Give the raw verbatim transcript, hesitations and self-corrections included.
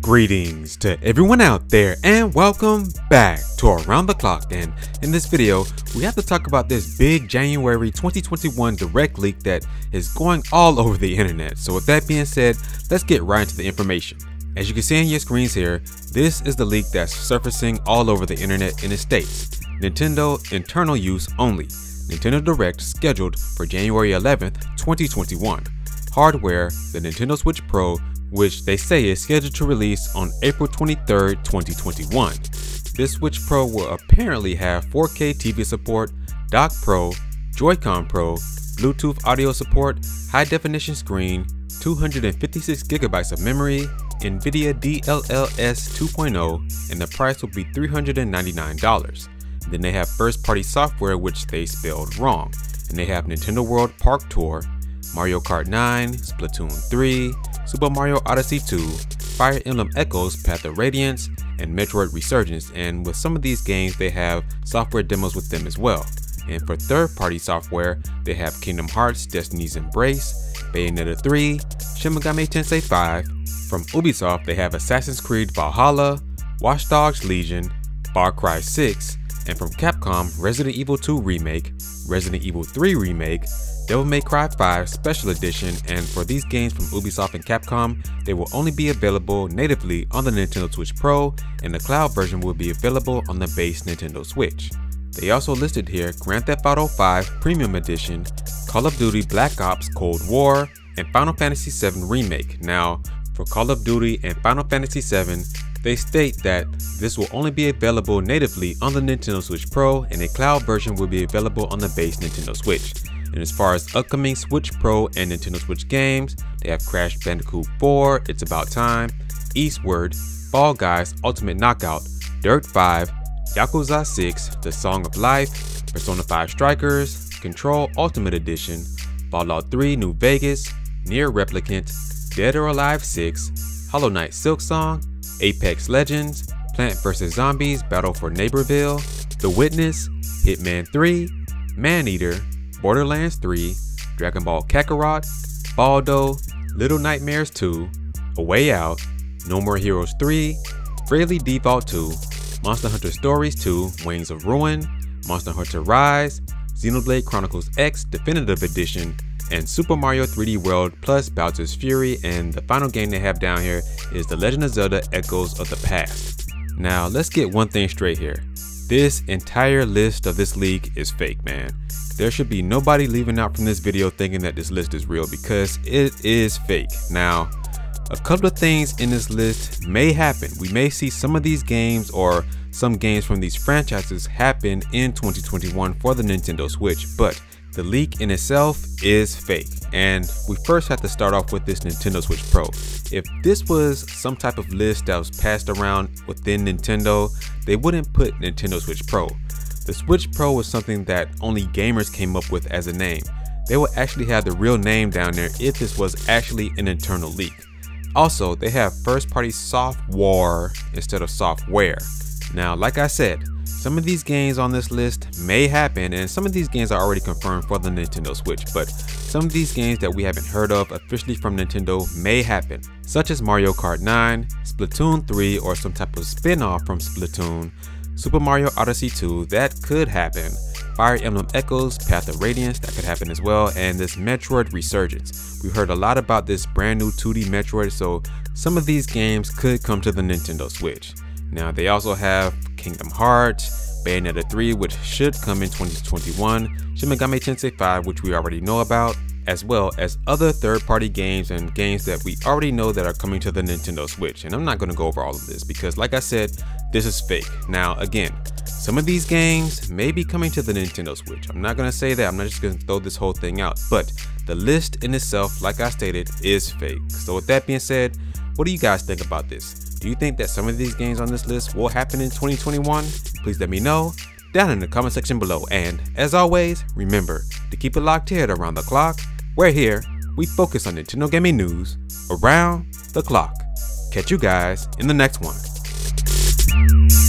Greetings to everyone out there and welcome back to Around the Clock. And in this video, we have to talk about this big January twenty twenty-one direct leak that is going all over the internet. So with that being said, let's get right into the information. As you can see on your screens here, this is the leak that's surfacing all over the internet and it states, Nintendo internal use only. Nintendo Direct scheduled for January eleventh, twenty twenty-one. Hardware, the Nintendo Switch Pro, which they say is scheduled to release on April twenty-third, twenty twenty-one. This Switch Pro will apparently have four K T V support, Dock Pro, Joy-Con Pro, Bluetooth audio support, high definition screen, two hundred fifty-six gigabytes of memory, NVIDIA D L L S two point oh, and the price will be three hundred ninety-nine dollars. Then they have first party software, which they spelled wrong, and they have Nintendo World Park Tour, Mario Kart nine, Splatoon three, Super Mario Odyssey two, Fire Emblem Echoes Path of Radiance, and Metroid Resurgence, and with some of these games they have software demos with them as well. And for third-party software, they have Kingdom Hearts Destiny's Embrace, Bayonetta three, Shin Megami Tensei five. From Ubisoft, they have Assassin's Creed Valhalla, Watch Dogs Legion, Far Cry six, and from Capcom, Resident Evil two Remake, Resident Evil three Remake, Devil May Cry five Special Edition, and for these games from Ubisoft and Capcom, they will only be available natively on the Nintendo Switch Pro, and the cloud version will be available on the base Nintendo Switch. They also listed here Grand Theft Auto five Premium Edition, Call of Duty Black Ops Cold War, and Final Fantasy seven Remake. Now, for Call of Duty and Final Fantasy seven, they state that this will only be available natively on the Nintendo Switch Pro, and a cloud version will be available on the base Nintendo Switch. And as far as upcoming Switch Pro and Nintendo Switch games, they have Crash Bandicoot four, It's About Time, Eastward, Fall Guys Ultimate Knockout, Dirt five, Yakuza six, The Song of Life, Persona five Strikers, Control Ultimate Edition, Fallout three New Vegas, Nier Replicant, Dead or Alive six, Hollow Knight Silksong, Apex Legends, Plant versus. Zombies Battle for Neighborville, The Witness, Hitman three, Maneater, Borderlands three, Dragon Ball Kakarot, Baldo, Little Nightmares two, A Way Out, No More Heroes three, Bravely Default two, Monster Hunter Stories two, Wings of Ruin, Monster Hunter Rise, Xenoblade Chronicles X Definitive Edition, and Super Mario three D World plus Bowser's Fury, and the final game they have down here is The Legend of Zelda Echoes of the Past. Now let's get one thing straight here. This entire list of this leak is fake, man. There should be nobody leaving out from this video thinking that this list is real, because it is fake. Now, a couple of things in this list may happen. We may see some of these games or some games from these franchises happen in twenty twenty-one for the Nintendo Switch, but the leak in itself is fake. And we first have to start off with this Nintendo Switch Pro. If this was some type of list that was passed around within Nintendo, they wouldn't put Nintendo Switch Pro. The Switch Pro was something that only gamers came up with as a name. They would actually have the real name down there if this was actually an internal leak. Also, they have first party software instead of software. Now, like I said, some of these games on this list may happen, and some of these games are already confirmed for the Nintendo Switch, but some of these games that we haven't heard of officially from Nintendo may happen, such as Mario Kart nine, Splatoon three, or some type of spin-off from Splatoon, Super Mario Odyssey two, that could happen, Fire Emblem Echoes Path of Radiance, that could happen as well, and this Metroid Resurgence. We heard a lot about this brand new two D Metroid, so some of these games could come to the Nintendo Switch. Now they also have Kingdom Hearts, Bayonetta three, which should come in twenty twenty-one, Shin Megami Tensei five, which we already know about, as well as other third-party games and games that we already know that are coming to the Nintendo Switch. And I'm not going to go over all of this because, like I said, this is fake. Now again, some of these games may be coming to the Nintendo Switch. I'm not going to say that. I'm not just going to throw this whole thing out, but the list in itself, like I stated, is fake. So with that being said, what do you guys think about this? Do you think that some of these games on this list will happen in twenty twenty-one? Please let me know down in the comment section below. And as always, remember to keep it locked here at Around the Clock. We're here, we focus on Nintendo gaming news around the clock. Catch you guys in the next one.